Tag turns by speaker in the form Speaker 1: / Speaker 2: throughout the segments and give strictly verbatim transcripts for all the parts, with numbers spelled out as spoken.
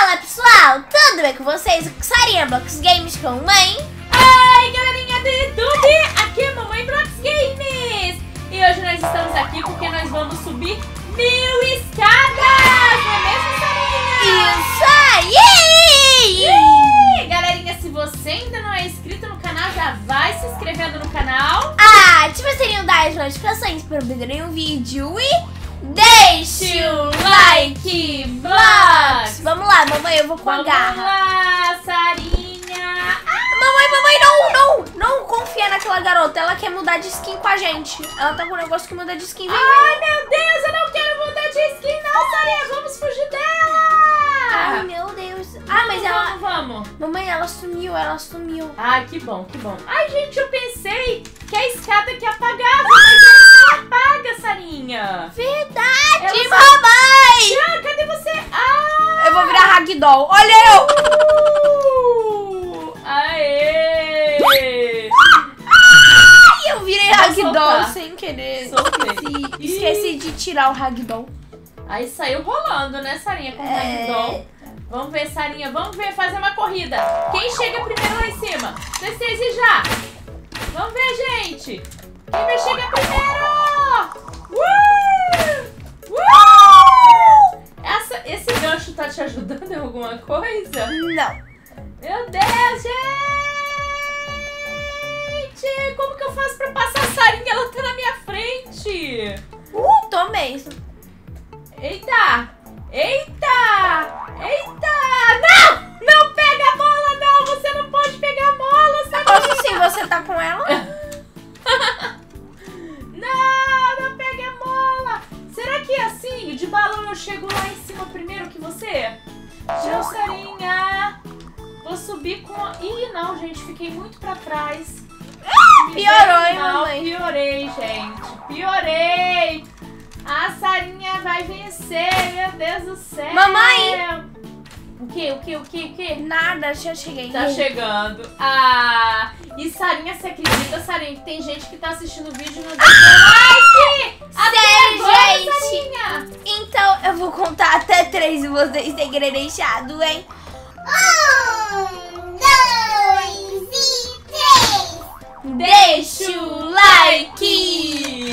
Speaker 1: Fala pessoal, tudo bem com vocês? Sarinha Blox Games com mãe.
Speaker 2: Oi galerinha do YouTube, aqui é Mamãe Blox Games. E hoje nós estamos aqui porque nós vamos subir mil escadas, não é mesmo, Sarinha?
Speaker 1: Isso aí!
Speaker 2: E, galerinha, se você ainda não é inscrito no canal, já vai se inscrevendo no canal.
Speaker 1: Ah, ativa o sininho das notificações para não perder nenhum vídeo e deixe o like, Blox! Vamos lá, mamãe, eu vou com a garra.
Speaker 2: Vamos lá, Sarinha.
Speaker 1: Ah, mamãe, mamãe, não, não, não confia naquela garota, ela quer mudar de skin com a gente. Ela tá com um negócio que muda de skin. Vem,
Speaker 2: Ai, vem. Meu Deus, eu não quero mudar de skin não, Sarinha, vamos fugir dela.
Speaker 1: Ai, meu Deus. Ah, mas ela...
Speaker 2: Vamos, vamos.
Speaker 1: Mamãe, ela sumiu, ela sumiu.
Speaker 2: Ai, que bom, que bom. Ai, gente, eu pensei que a escada que apagava, mas ela não apaga, Sarinha.
Speaker 1: Verdade,
Speaker 2: Eu
Speaker 1: mamãe!
Speaker 2: Ah, cadê você? Ah!
Speaker 1: Eu vou virar ragdoll. Olha eu!
Speaker 2: Uh, aê!
Speaker 1: Ai, eu virei
Speaker 2: Vou
Speaker 1: ragdoll
Speaker 2: soltar.
Speaker 1: sem querer.
Speaker 2: Soltei.
Speaker 1: Esqueci, esqueci de tirar o ragdoll.
Speaker 2: Aí saiu rolando, né, Sarinha, com o
Speaker 1: É.
Speaker 2: ragdoll. Vamos ver, Sarinha, vamos ver, fazer uma corrida. Quem chega primeiro lá em cima? Vocês e já. Vamos ver, gente. Quem vai chegar primeiro? Uh! Uh! Essa, esse gancho tá te ajudando em alguma coisa?
Speaker 1: Não.
Speaker 2: Meu Deus, gente! Como que eu faço pra passar a Sarinha? Ela tá na minha frente.
Speaker 1: Uh, tomei.
Speaker 2: Eita! Eita! Eita! Não! Não pega a mola, não! Você não pode pegar a mola, Sarinha!
Speaker 1: Posso sim, você tá com ela?
Speaker 2: Não, não pegue a mola! Será que assim, de balão eu chego lá em cima primeiro que você? Tchau, Sarinha! Vou subir com a... Ih, não, gente, fiquei muito pra trás. Me
Speaker 1: Piorou,
Speaker 2: dei
Speaker 1: hein,
Speaker 2: mal,
Speaker 1: mamãe?
Speaker 2: Piorei, gente. Piorei! A Sarinha vai vencer, meu Deus do céu!
Speaker 1: Mamãe!
Speaker 2: O que, o que, o que, o que?
Speaker 1: Nada, já cheguei.
Speaker 2: Tá chegando. Ah, e Sarinha, você acredita, Sarinha, que tem gente que tá assistindo o vídeo e não deu like? Até
Speaker 1: Sério,
Speaker 2: agora,
Speaker 1: gente?
Speaker 2: Sarinha?
Speaker 1: Então eu vou contar até três e vocês têm que ter deixado, hein? Um, dois e três.
Speaker 2: Deixa o like!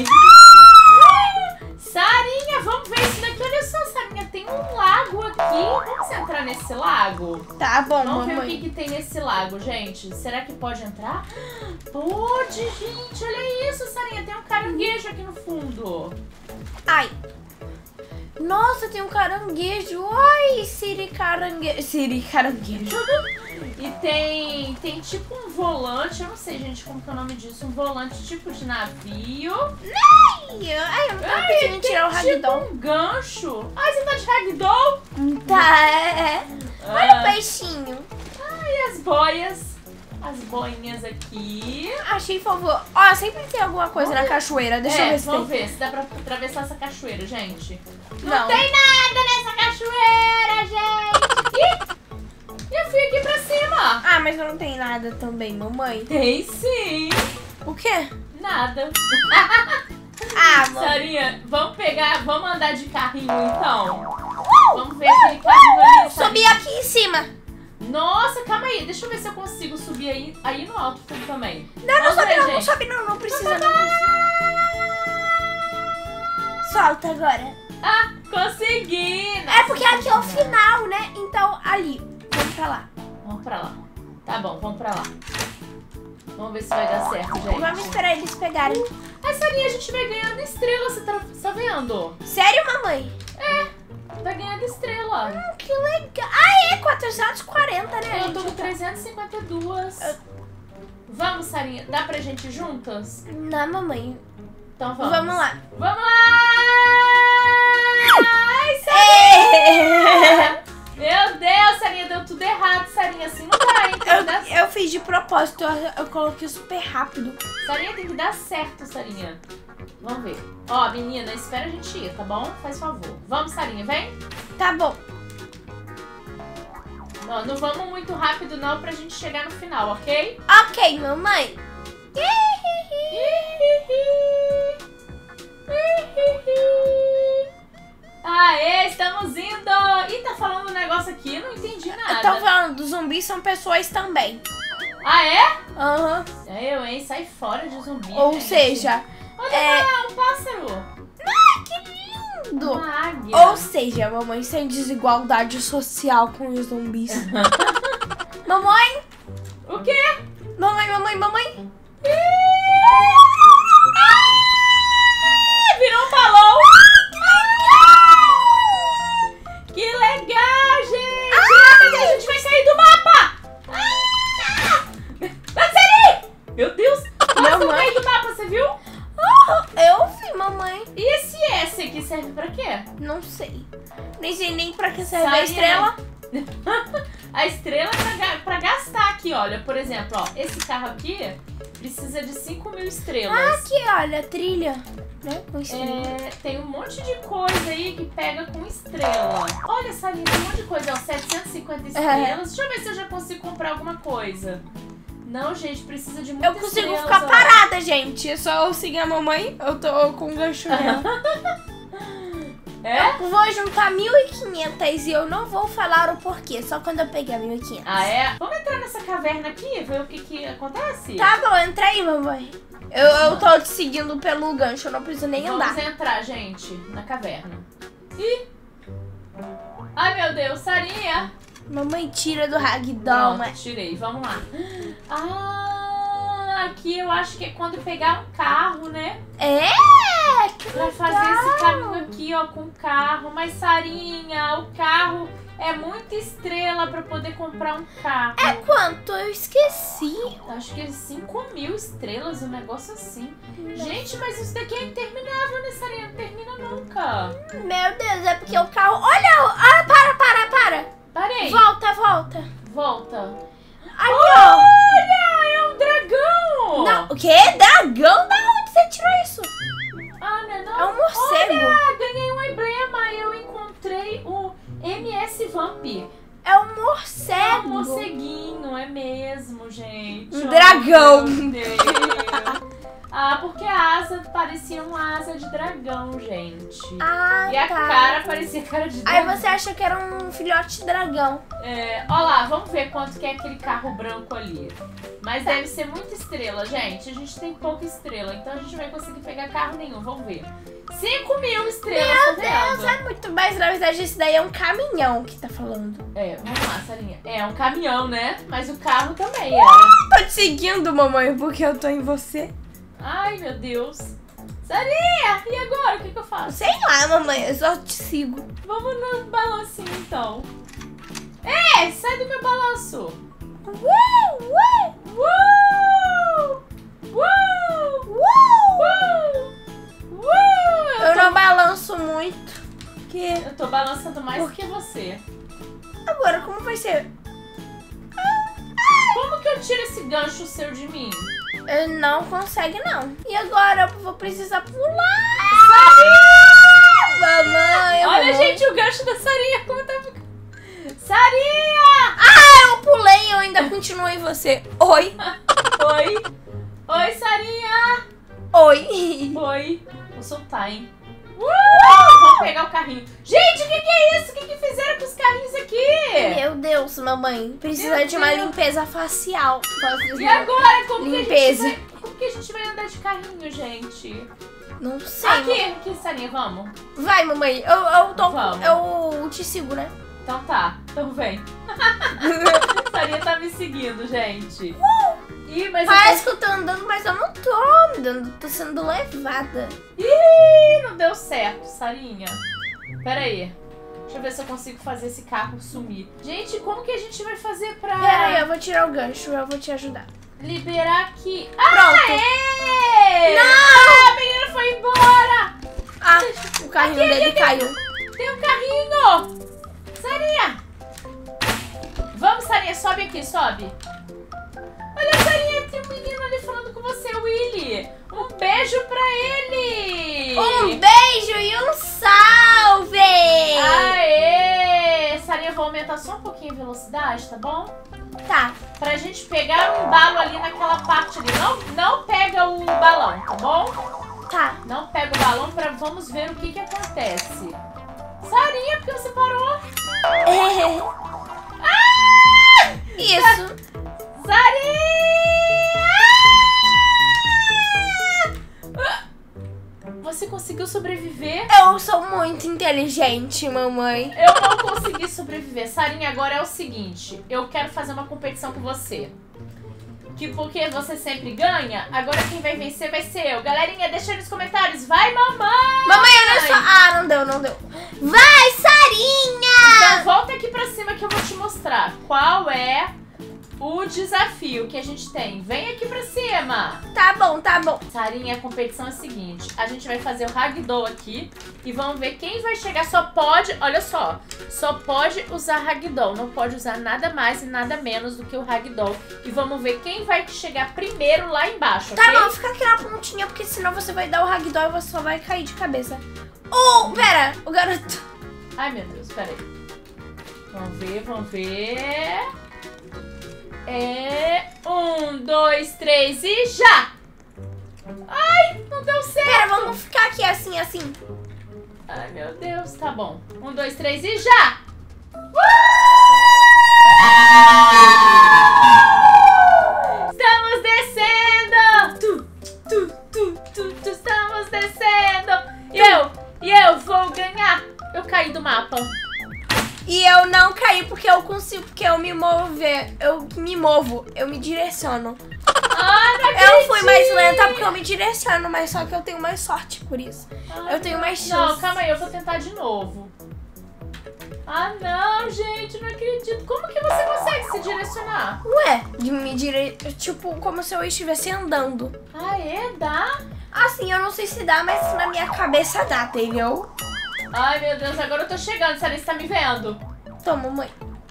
Speaker 2: Sarinha, vamos ver isso daqui. Olha só, Sarinha, tem um lago aqui. Vamos entrar nesse lago?
Speaker 1: Tá bom,
Speaker 2: Vamos ver o
Speaker 1: mamãe.
Speaker 2: que, que tem nesse lago, gente. Será que pode entrar? Pode, gente. Olha isso, Sarinha. Tem um caranguejo aqui no fundo.
Speaker 1: Ai. Nossa, tem um caranguejo. Ai, Siri caranguejo. Siri caranguejo.
Speaker 2: E tem, tem tipo um volante. Eu não sei, gente, como que é o nome disso. Um volante tipo de navio.
Speaker 1: Ai, ai, eu não tava
Speaker 2: Ai,
Speaker 1: conseguindo tirar o
Speaker 2: tem
Speaker 1: ragdoll.
Speaker 2: tipo um gancho. Ai, você tá de ragdoll?
Speaker 1: Tá, é. Olha o peixinho.
Speaker 2: Ai, as boias. As boinhas aqui.
Speaker 1: Achei fofo. Ó, sempre tem alguma coisa na cachoeira. Deixa eu
Speaker 2: É,
Speaker 1: ver se
Speaker 2: vamos
Speaker 1: tem.
Speaker 2: ver se dá pra atravessar essa cachoeira, gente. Não,
Speaker 1: Não.
Speaker 2: tem nada nessa cachoeira, gente. Ih, eu fui aqui pra cima.
Speaker 1: Ah, mas não tem nada também, mamãe.
Speaker 2: Tem sim.
Speaker 1: O quê?
Speaker 2: Nada.
Speaker 1: Ah, mamãe.
Speaker 2: Sarinha, vamos pegar, vamos andar de carrinho então. Vamos ver aquele carrinho ali.
Speaker 1: Subi
Speaker 2: Sarinha.
Speaker 1: aqui em cima.
Speaker 2: Nossa, calma aí. Deixa eu ver se eu consigo subir aí, aí no alto também.
Speaker 1: Não, não
Speaker 2: Vamos
Speaker 1: sobe
Speaker 2: ver,
Speaker 1: não, não
Speaker 2: gente.
Speaker 1: sobe não, não precisa não. Solta agora.
Speaker 2: Ah, consegui.
Speaker 1: É porque aqui é o final, né? Então, ali. Vamos pra lá.
Speaker 2: Vamos pra lá. Tá bom, vamos pra lá. Vamos ver se vai dar certo, gente.
Speaker 1: Vamos esperar eles pegarem.
Speaker 2: A Sarinha, a gente vai ganhando estrela, você tá, você tá vendo?
Speaker 1: Sério, mamãe?
Speaker 2: Vai ganhando estrela.
Speaker 1: Hum, que legal. Ah, é quatrocentos e quarenta, né?
Speaker 2: Eu tô com
Speaker 1: gente?
Speaker 2: trezentos e cinquenta e dois. Vamos, Sarinha? Dá pra gente ir juntas?
Speaker 1: Não, mamãe.
Speaker 2: Então vamos.
Speaker 1: Vamos lá.
Speaker 2: Vamos lá! Ai, Sarinha! Meu Deus, Sarinha, deu tudo errado, Sarinha. Assim não dá, hein? Tem que dar...
Speaker 1: Eu, eu fiz de propósito, eu, eu coloquei super rápido.
Speaker 2: Sarinha, tem que dar certo, Sarinha. Vamos ver. Ó, menina, espera a gente ir, tá bom? Faz favor. Vamos, Sarinha, vem.
Speaker 1: Tá bom.
Speaker 2: Ó, não vamos muito rápido não pra gente chegar no final, ok?
Speaker 1: Ok, mamãe.
Speaker 2: Aê, estamos indo! Ih, tá falando um negócio negócio aqui, não entendi nada.
Speaker 1: Eu tô falando, os zumbis são pessoas também.
Speaker 2: Ah, é?
Speaker 1: Aham.
Speaker 2: Uhum. Eu, hein? Sai fora de zumbi.
Speaker 1: Ou
Speaker 2: gente.
Speaker 1: seja...
Speaker 2: Olha
Speaker 1: é...
Speaker 2: lá, um pássaro.
Speaker 1: Ah, que lindo.
Speaker 2: Uma águia.
Speaker 1: Ou seja, mamãe sem desigualdade social com os zumbis. Mamãe?
Speaker 2: O quê?
Speaker 1: Mamãe, mamãe, mamãe.
Speaker 2: Ah, virou um balão. Que legal, gente. Ah, a gente vai sair do mapa. Ah! Natsari! Meu Deus. Nós vamos cair do mapa, você viu?
Speaker 1: Oh, eu vi, mamãe.
Speaker 2: E esse S aqui serve pra quê?
Speaker 1: Não sei. Nem sei nem pra que serve
Speaker 2: Sai,
Speaker 1: a estrela.
Speaker 2: A estrela é pra, pra gastar aqui, olha. Por exemplo, ó, esse carro aqui precisa de cinco mil estrelas.
Speaker 1: Ah, aqui, olha, trilha. Né? Com estrela.
Speaker 2: É, tem um monte de coisa aí que pega com estrela. Olha essa linha, tem um monte de coisa, ó, setecentas e cinquenta estrelas.
Speaker 1: É.
Speaker 2: Deixa eu ver se eu já consigo comprar alguma coisa. Não, gente, precisa de muita
Speaker 1: Eu consigo
Speaker 2: estrelas,
Speaker 1: ficar
Speaker 2: ó.
Speaker 1: parada, gente. É só eu seguir a mamãe. Eu tô com o gancho nela.
Speaker 2: É?
Speaker 1: Eu vou juntar mil e quinhentas e eu não vou falar o porquê, só quando eu pegar mil e quinhentas.
Speaker 2: Ah, é? Vamos entrar nessa caverna aqui, ver o que que acontece?
Speaker 1: Tá bom, entra aí, mamãe. Eu, eu tô te seguindo pelo gancho, eu não preciso nem andar.
Speaker 2: Vamos entrar, gente, na caverna. Ih! Ai, meu Deus, Sarinha!
Speaker 1: Mamãe, tira do ragdoll,
Speaker 2: Pronto,
Speaker 1: mas...
Speaker 2: tirei, vamos lá. Ah, aqui eu acho que é quando pegar um carro, né?
Speaker 1: É, que
Speaker 2: Pra fazer
Speaker 1: legal.
Speaker 2: esse caminho aqui, ó, com o carro. Mas, Sarinha, o carro é muita estrela pra poder comprar um carro.
Speaker 1: É quanto? Eu esqueci.
Speaker 2: Acho que é cinco mil estrelas, um negócio assim. Gente, mas isso daqui é interminável, né, Sarinha? Não termina nunca.
Speaker 1: Meu Deus, é porque o carro... Olha, ah, para, para, para.
Speaker 2: Parei.
Speaker 1: Volta, volta.
Speaker 2: Volta.
Speaker 1: Ali, ó.
Speaker 2: Olha, é um dragão.
Speaker 1: Não, o quê? Dragão? Da onde você tirou isso?
Speaker 2: Ah, não é não?
Speaker 1: É um morcego.
Speaker 2: Olha, ganhei um emblema. Eu encontrei o M S Vamp.
Speaker 1: É um
Speaker 2: É um
Speaker 1: morcego.
Speaker 2: morceguinho, é mesmo, gente.
Speaker 1: Um
Speaker 2: Oh,
Speaker 1: dragão.
Speaker 2: meu Deus. Ah, porque a asa parecia uma asa de dragão, gente.
Speaker 1: Ah,
Speaker 2: E a
Speaker 1: tá.
Speaker 2: cara parecia cara de
Speaker 1: Aí
Speaker 2: dragão.
Speaker 1: você acha que era um filhote de dragão.
Speaker 2: É, ó lá, vamos ver quanto que é aquele carro branco ali. Mas deve ser muita estrela, gente. A gente tem pouca estrela, então a gente não vai conseguir pegar carro nenhum. Vamos ver. cinco mil estrelas,
Speaker 1: Meu
Speaker 2: tá
Speaker 1: Deus,
Speaker 2: vendo?
Speaker 1: é muito mais. Na verdade, esse daí é um caminhão que tá falando.
Speaker 2: É, vamos lá, Sarinha. É um caminhão, né? Mas o carro também era.
Speaker 1: Tô te seguindo, mamãe, porque eu tô em você.
Speaker 2: Ai, meu Deus. Sarinha, e agora? O que que eu faço?
Speaker 1: Sei lá, mamãe, eu só te sigo.
Speaker 2: Vamos no balancinho, então. É, sai do meu balanço.
Speaker 1: Ué, ué,
Speaker 2: Uh! Uh!
Speaker 1: uau.
Speaker 2: Uh! Uh!
Speaker 1: Eu não balanço muito. Que...
Speaker 2: Eu tô balançando mais
Speaker 1: Por
Speaker 2: que você.
Speaker 1: Agora, como vai ser?
Speaker 2: Como que eu tiro esse gancho seu de mim?
Speaker 1: Eu não consegue, não. E agora eu vou precisar pular. Mamãe, eu
Speaker 2: Olha,
Speaker 1: vou-
Speaker 2: gente, o gancho da Sarinha. Como tá ficando? Sarinha!
Speaker 1: Ah, eu pulei e eu ainda continuo em você. Oi.
Speaker 2: Oi. Oi, Sarinha.
Speaker 1: Oi.
Speaker 2: Oi. Vou soltar, hein? Uh! Vamos pegar o carrinho. Gente, o que, que é isso? O que, que fizeram com os carrinhos aqui?
Speaker 1: Meu Deus, mamãe. Precisa
Speaker 2: Meu
Speaker 1: de uma
Speaker 2: Deus.
Speaker 1: limpeza facial.
Speaker 2: E agora? Como
Speaker 1: Limpeza.
Speaker 2: que a gente vai, como que a gente vai andar de carrinho, gente?
Speaker 1: Não sei.
Speaker 2: Aqui, aqui, Sarinha, vamos?
Speaker 1: Vai, mamãe. Eu, eu tô.
Speaker 2: Vamos.
Speaker 1: Eu te sigo, né?
Speaker 2: Então tá, então vem. Sarinha tá me seguindo, gente. Ih, mas
Speaker 1: Parece que eu tô andando, mas eu não tô andando. Tô sendo levada.
Speaker 2: eu... Ih, não deu certo, Sarinha. Pera aí. Deixa eu ver se eu consigo fazer esse carro sumir. Gente, como que a gente vai fazer pra
Speaker 1: Pera aí, eu vou tirar o gancho. Eu vou te ajudar.
Speaker 2: liberar aqui?
Speaker 1: Pronto.
Speaker 2: Aê!
Speaker 1: Não!
Speaker 2: A menina foi embora!
Speaker 1: Ah, o carrinho
Speaker 2: Aqui,
Speaker 1: dele
Speaker 2: aqui,
Speaker 1: caiu.
Speaker 2: Tem um carrinho! Sarinha! Vamos, Sarinha, sobe aqui, sobe. Olha, Sarinha, tem um menino ali falando com você, Willy. Um beijo pra ele!
Speaker 1: Um beijo e um salve!
Speaker 2: Aê! Sarinha, eu vou aumentar só um pouquinho a velocidade, tá bom?
Speaker 1: Tá.
Speaker 2: Pra gente pegar um embalo ali naquela parte ali. Não, não pega o balão, tá bom?
Speaker 1: Tá.
Speaker 2: Não pega o balão, pra, vamos ver o que que acontece. Sarinha, por que você parou?
Speaker 1: É. Ah! Isso.
Speaker 2: Sarinha! Você conseguiu sobreviver?
Speaker 1: Eu sou muito inteligente, mamãe.
Speaker 2: Eu não consegui sobreviver. Sarinha, agora é o seguinte. Eu quero fazer uma competição com você. Que porque você sempre ganha, agora quem vai vencer vai ser eu. Galerinha, deixa aí nos comentários. Vai, mamãe!
Speaker 1: Mamãe, olha só. Ah, não deu, não deu. Vai, Sarinha!
Speaker 2: Então volta aqui pra cima que eu vou te mostrar qual é o desafio que a gente tem. Vem aqui pra cima.
Speaker 1: Tá bom, tá bom.
Speaker 2: Sarinha, a competição é a seguinte. A gente vai fazer o ragdoll aqui e vamos ver quem vai chegar. Só pode, olha só, só pode usar ragdoll. Não pode usar nada mais e nada menos do que o ragdoll. E vamos ver quem vai chegar primeiro lá embaixo,
Speaker 1: Tá
Speaker 2: ok?
Speaker 1: bom, fica aqui na pontinha, porque senão você vai dar o ragdoll e você só vai cair de cabeça. Oh, pera, o garoto...
Speaker 2: Ai, meu Deus, peraí. Vamos ver, vamos ver... É... Um, dois, três e já! Ai, não deu certo!
Speaker 1: Pera, vamos ficar aqui assim, assim.
Speaker 2: Ai, meu Deus, tá bom. Um, dois, três e já! Estamos descendo! Tu, tu, tu, tu, tu, estamos descendo! E eu, e eu vou ganhar! Eu caí do mapa.
Speaker 1: E eu não caí porque eu consigo, porque eu me mover, eu me movo, eu me direciono.
Speaker 2: Ah, não
Speaker 1: Eu fui mais
Speaker 2: acredito.
Speaker 1: lenta porque eu me direciono, mas só que eu tenho mais sorte por isso.
Speaker 2: Ah,
Speaker 1: Eu tenho mais
Speaker 2: Não,
Speaker 1: chance.
Speaker 2: calma aí, eu vou tentar de novo. Ah, não, gente, não acredito. Como que você consegue se direcionar?
Speaker 1: Ué, de me dire... tipo, como se eu estivesse andando.
Speaker 2: Ah, é? Dá?
Speaker 1: Assim, eu não sei se dá, mas na minha cabeça dá, entendeu?
Speaker 2: Ai, meu Deus, agora eu tô chegando. Sarinha, você tá me vendo?
Speaker 1: Toma, mãe.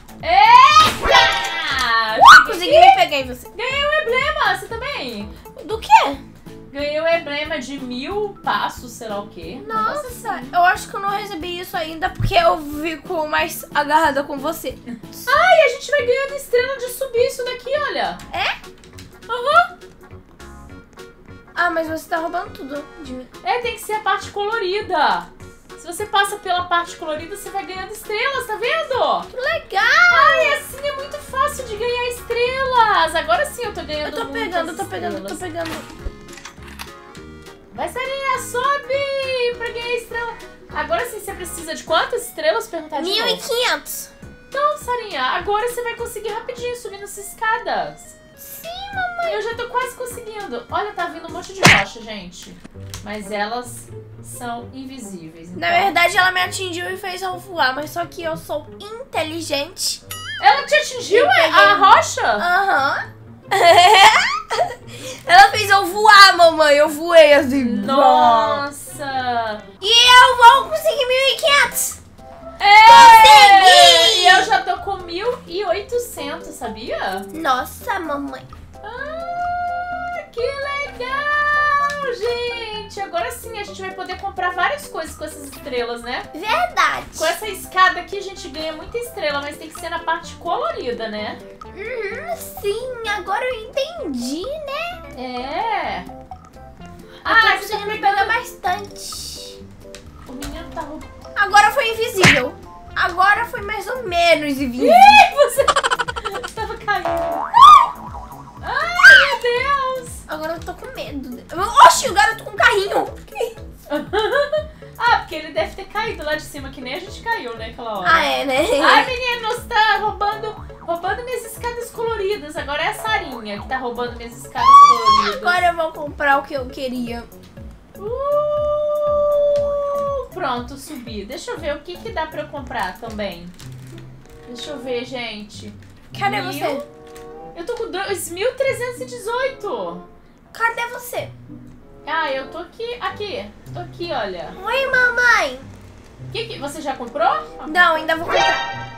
Speaker 2: Eita!
Speaker 1: Consegui me pegar em você.
Speaker 2: Ganhei o emblema, você também?
Speaker 1: Do quê?
Speaker 2: Ganhei o emblema de mil passos, sei lá o quê.
Speaker 1: Nossa, eu acho que eu não recebi isso ainda porque eu fico mais agarrada com você.
Speaker 2: Ai, a gente vai ganhando estrela de subir isso daqui, olha.
Speaker 1: É?
Speaker 2: Aham.
Speaker 1: Ah, mas você tá roubando tudo de mim.
Speaker 2: É, tem que ser a parte colorida. Se você passa pela parte colorida, você vai ganhando estrelas, tá vendo?
Speaker 1: Que legal!
Speaker 2: Ai, assim é muito fácil de ganhar estrelas. Agora sim eu tô ganhando
Speaker 1: Eu tô
Speaker 2: muitas
Speaker 1: pegando, eu tô pegando, eu tô
Speaker 2: estrelas.
Speaker 1: pegando.
Speaker 2: Vai, Sarinha, sobe pra ganhar estrela. Agora sim, você precisa de quantas estrelas? Perguntar de
Speaker 1: mil e
Speaker 2: novo.
Speaker 1: quinhentos.
Speaker 2: Então, Sarinha, agora você vai conseguir rapidinho subindo essas escadas.
Speaker 1: Sim, mamãe.
Speaker 2: Eu já tô quase conseguindo. Olha, tá vindo um monte de rocha, gente. Mas elas são invisíveis. Então...
Speaker 1: Na verdade, ela me atingiu e fez eu voar, mas só que eu sou inteligente.
Speaker 2: Ela te atingiu,
Speaker 1: Eu
Speaker 2: é?
Speaker 1: peguei
Speaker 2: A
Speaker 1: um-
Speaker 2: rocha?
Speaker 1: Aham. Ela fez eu voar, mamãe. Eu voei assim.
Speaker 2: Nossa!
Speaker 1: E eu vou conseguir mil e quinhentos.
Speaker 2: É!
Speaker 1: Consegui!
Speaker 2: E eu já tô com mil e oitocentos, sabia?
Speaker 1: Nossa, mamãe.
Speaker 2: Ah, que legal, gente! Agora sim a gente vai poder comprar várias coisas com essas estrelas, né?
Speaker 1: Verdade.
Speaker 2: Com essa escada aqui a gente ganha muita estrela, mas tem que ser na parte colorida, né?
Speaker 1: Uhum, sim, agora eu entendi, né?
Speaker 2: É!
Speaker 1: Ah,
Speaker 2: Ah,
Speaker 1: tô
Speaker 2: você tá
Speaker 1: conseguindo
Speaker 2: pegando...
Speaker 1: pegar bastante.
Speaker 2: O menino tá roubando.
Speaker 1: Agora foi invisível. Agora foi mais ou menos invisível.
Speaker 2: Ih, você tava caindo. Ai, meu Deus!
Speaker 1: Agora eu tô com medo. Oxi, o garoto com carrinho.
Speaker 2: Ah, porque ele deve ter caído lá de cima, que nem a gente caiu, né, aquela hora.
Speaker 1: Ah, é, né?
Speaker 2: Ai, meninos, tá roubando, roubando minhas escadas coloridas. Agora é a Sarinha que tá roubando minhas escadas coloridas.
Speaker 1: Agora eu vou comprar o que eu queria.
Speaker 2: Uh, pronto, subi. Deixa eu ver o que que dá pra eu comprar também. Deixa eu ver, gente.
Speaker 1: Cadê
Speaker 2: Mil-
Speaker 1: você?
Speaker 2: Eu tô com dois mil trezentos e dezoito.
Speaker 1: Cadê você?
Speaker 2: Ah, eu tô aqui, aqui. Tô aqui, olha.
Speaker 1: Oi, mamãe.
Speaker 2: Que que, você já comprou?
Speaker 1: Não, ainda vou comprar.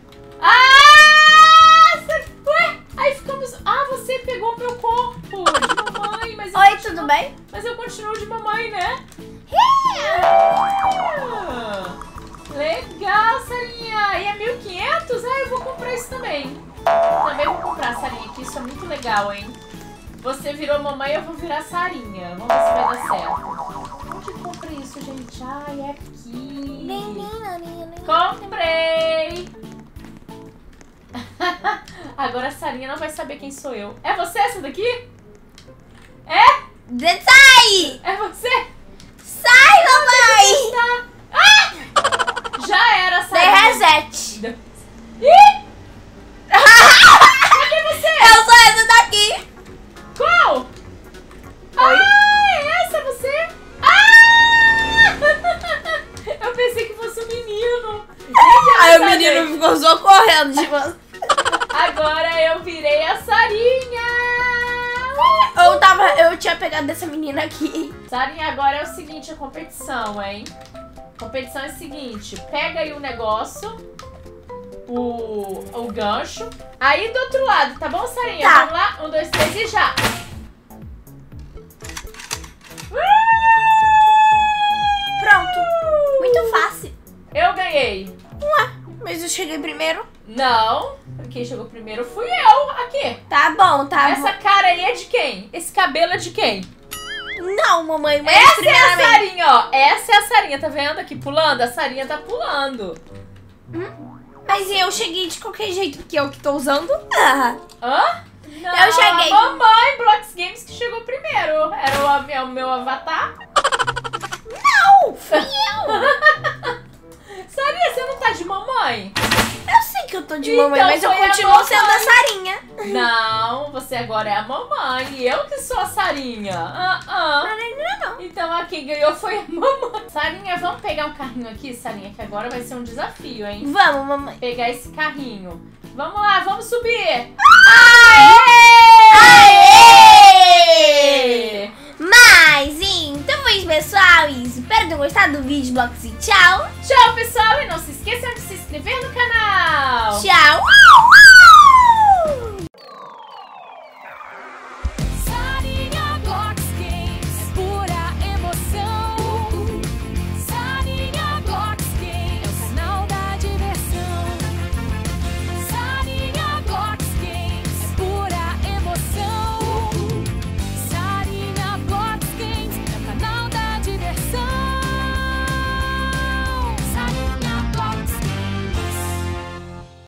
Speaker 2: Ah! Cê- Ué? Aí ficamos... Ah, você pegou o meu corpo de mamãe, mas eu,
Speaker 1: Oi,
Speaker 2: continuo...
Speaker 1: tudo bem?
Speaker 2: mas eu continuo de mamãe, né?
Speaker 1: Yeah.
Speaker 2: Ah, legal, Sarinha. E é mil e quinhentos? Ah, eu vou comprar isso também. Também vou comprar, Sarinha, que isso é muito legal, hein? Você virou mamãe, eu vou virar Sarinha. Vamos ver se vai dar certo. Onde que compra isso, gente? Ai, é aqui.
Speaker 1: Menina, menina.
Speaker 2: Comprei. Agora a Sarinha não vai saber quem sou eu. É você essa daqui? É?
Speaker 1: Sai!
Speaker 2: É você?
Speaker 1: Sai, mamãe!
Speaker 2: Tá. Ah! Já era,
Speaker 1: Dei
Speaker 2: Sarinha.
Speaker 1: reset.
Speaker 2: Deu- Ih! Cadê você?
Speaker 1: Eu sou essa daqui.
Speaker 2: Qual? Ah, é essa você? Ah! Eu pensei que fosse um menino.
Speaker 1: Aí o menino ficou socorrendo de você.
Speaker 2: Agora eu virei a Sarinha.
Speaker 1: Eu tava, eu tinha pegado dessa menina aqui.
Speaker 2: Sarinha, agora é o seguinte, a competição, hein? A competição é o seguinte, pega aí o negócio, o, o gancho, aí do outro lado, tá bom, Sarinha?
Speaker 1: Tá.
Speaker 2: Vamos lá? Um, dois, três e já!
Speaker 1: Pronto. Muito fácil.
Speaker 2: Eu ganhei.
Speaker 1: Ué, mas eu cheguei primeiro.
Speaker 2: Não, quem chegou primeiro fui eu, aqui.
Speaker 1: Tá bom, tá
Speaker 2: Essa cara aí é de quem? Esse cabelo é de quem?
Speaker 1: bom. Não, mamãe, mas
Speaker 2: Essa é a
Speaker 1: primeiramente...
Speaker 2: Sarinha, ó. Essa é a Sarinha, tá vendo aqui pulando? A Sarinha tá pulando.
Speaker 1: Mas eu cheguei de qualquer jeito, porque eu que tô usando. Ah.
Speaker 2: Hã? Não,
Speaker 1: Eu cheguei.
Speaker 2: a mamãe Blox Games que chegou primeiro. Era o, é o meu avatar.
Speaker 1: Não, fui eu.
Speaker 2: Sarinha, você não tá de mamãe?
Speaker 1: Eu sei que eu tô de
Speaker 2: Então
Speaker 1: mamãe, mas eu
Speaker 2: foi a
Speaker 1: continuo
Speaker 2: mamãe.
Speaker 1: sendo a Sarinha.
Speaker 2: Não, você agora é a mamãe. E eu que sou a Sarinha. Ah, ah.
Speaker 1: Sarinha não.
Speaker 2: Então a quem ganhou foi a mamãe. Sarinha, vamos pegar um carrinho aqui, Sarinha, que agora vai ser um desafio, hein?
Speaker 1: Vamos, mamãe.
Speaker 2: Pegar esse carrinho. Vamos lá, vamos subir.
Speaker 1: Aê! Mas então foi isso, pessoal. E espero que tenham gostado do vídeo. Blox e tchau.
Speaker 2: Tchau, pessoal. E não se esqueçam de se inscrever no canal.
Speaker 1: Tchau.